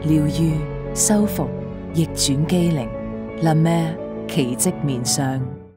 療愈、修復、逆轉機靈，LAMER奇蹟面相。